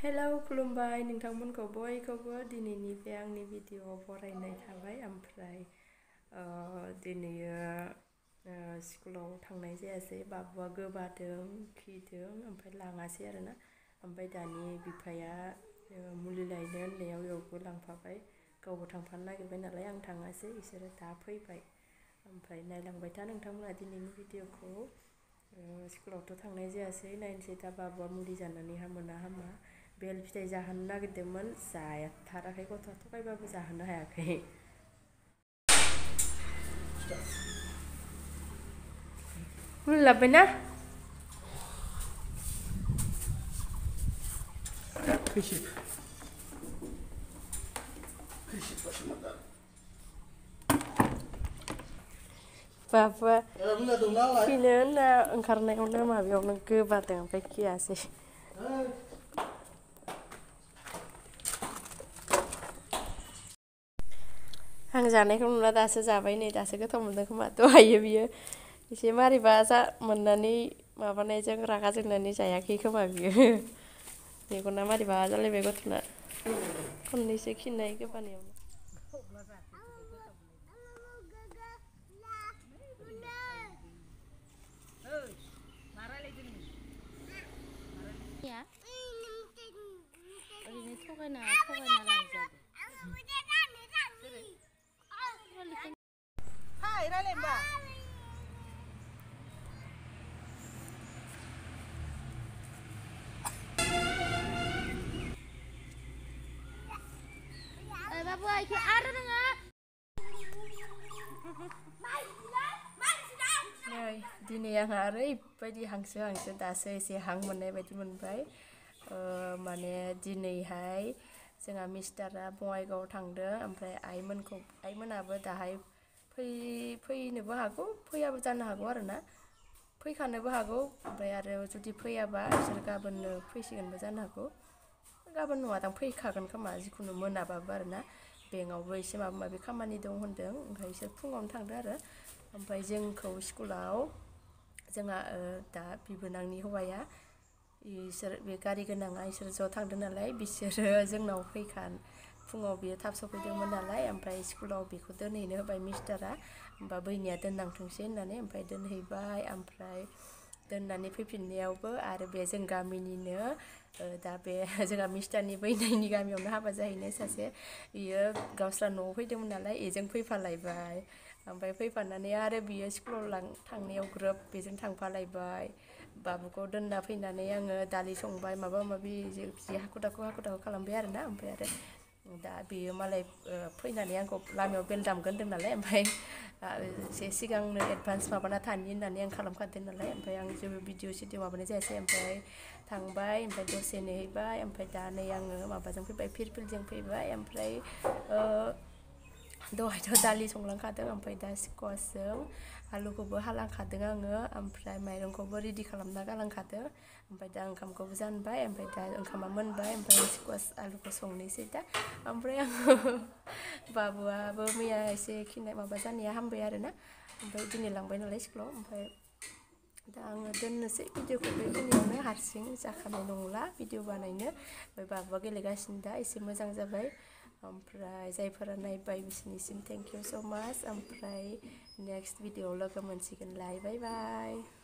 Hello खुलुमबाय नोंथांमोनखौ बयखौबो दिनैनिफ्राय आंनि भिडिअ बरायनाय थाबाय। ओमफ्राय दिनैयो स्कुलाव थांनाय जायासै, बाबुआ गोबादों खिदों ओमफ्राय लाङासै आरोना। ओमफ्राय दानि बिफाया मुलि लायनो होननायाव बेयावबो लांफाबाय, गावबो थांफानो नागिरबाय नालाय आं थाङासै, बिसोरो दा फैबाय। ओमफ्राय नायलांबाय था नोंथांमोना दिनैनि भिडिअखौ। स्कुलावथ' थांनाय जायासै, नायनोसै दा बाबुआ मुलि जानानै हामो ना हामा। बेल फिथाइ जाहोनो नागिरदोंमोन, जाथाराखै गथ'आ, थगायबाबो जाहोनो हायाखै। मुलि लाबोबायना? बाबुआ खिनो होनना ओंखारनायावनो माबायावनो गोबादों, ओमफ्राय खियासै। आं जानायखौ नुला दासो जाबाय, नै दासो गोथाव मोनदों खोमा। दहायो बियो एसे मारैबा मोननानै माबानायजों रागा जोंनानै जायाखै खोमा बियो। मेगना मारैबा जालायबाय गथ'ना, खननैसो खिनाय गोबानायावनो। ओरैनो थगायना लांजादो। हाय रायलायनोबा Babua itu ada nggak? Nei, दिनै आंहा ओरैबायदि हांसो दासो एसे हां मोननाय बायदि मोनबाय। माने दिनैहाय जोंहा मिस्टारा बङाइगावआव थांदों, ओमफ्राय आइमोनाबो दाहाय फैनोबो हागौ, फैयाबो जानो हागौ आरोना, फैखानोबो हागौ। ओमफ्राय आरो जुदि फैयाबा बिसोर गाबोननो फैसिगोनबो जानो हागौ। गाबोन नङादां, फैखागोन खोमा, जिखुनु मोनाबाबो आरोना। बेंकआवबो एसे माबा माबि खामानि दं होनदों, ओमफ्राय बिसोर फुङावनो थांदों आरो। ओमफ्राय जोंखौ स्कुलाव जोंहा दा बिबोनांनि हौवाया, इसोर बे गारि गोनाङा, इसोर ज' थांदों नालाय, बिसोरो जोंनाव फुङाव बियो थाब सफैदोंमोन नालाय, ओमफ्राय स्कुलाव बेखौ दोनहैनो होबाय मिस्टारा। होमबा बैनिया दोनलांथोंसै होननानै ओमफ्राय दोनहैबाय। ओमफ्राय दोननानै फैफिननायावबो आरो बे जों गामिनिनो दा बे जोंहा मिस्टारनि बैनायनि गामियावनो हाबा जाहैनाय सासे, बियो गावस्रा न'आव फैदोंमोन नालाय, बेजों फैफालायबाय। ओमफ्राय फैफानानै आरो बियो स्कुलाव थांनायाव ग्रोब बेजों थांफालायबाय। बाबुखौ दोनना फैनानै आङो दालि संबाय, माबा माबि जि हाखु दाखु खालामबाय आरोना। ओमफ्राय आरो दा बेयो मालाय फैनानै आंखौ लामायाव बेल दामगोन होनदों नालाय, ओमफ्राय एसे सिगांनो एडभान्स माबाना थानि होननानै आं खालामखादों नालाय, ओमफ्राय आं जेबो भिडिअ माबानाय जायासै। ओमफ्राय थांबाय, ओमफ्राय दसे नेहैबाय, ओमफ्राय दा नै आङो माबाजों फैबाय, फिरफिलजों फैबाय। ओमफ्राय दहायथ' दालि संलांखादों, ओमफ्राय दा स्कवासजों आलुखौबो हालांखादों आङो, ओमफ्राय माइरंखौबो रेडि खालामना गालांखादों। ओमफ्राय दा ओंखामखौबो जानबाय, ओमफ्राय दा ओंखामा मोनबाय, ओमफ्राय स्कवास आलुखौ संनोसै दा। ओमफ्राय आङो बाबुआबो मैया एसे खिनाय माबा जानाया हामबाय आरोना, ओमफ्राय दिनै लांबाय नालाय स्कुलाव। ओमफ्राय दा आङो दोननोसै भिडिअखौ बेखिनियावनो, हारसिं जाखानाय नंला भिडिअ बानायनो। ओमफ्राय बाबुआ गेलेगासिनो दा, एसे मोजां जाबाय। ओमफ्राय जायफोरा नायबाय बिसोरनिसिम थेंक इउ स' माच। ओमफ्राय नेक्स्ट भिडिअआव लोगो मोनसिगोनलाय, बाय बाय।